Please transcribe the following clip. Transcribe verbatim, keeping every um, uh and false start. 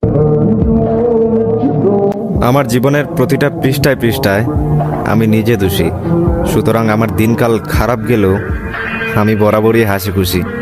আমার জীবনের প্রতিটা পৃষ্ঠায় পৃষ্ঠায় আমি নিজে দোষী, সুতরাং আমার দিনকাল খারাপ গেলেও আমি বরাবরই হাসি খুশি।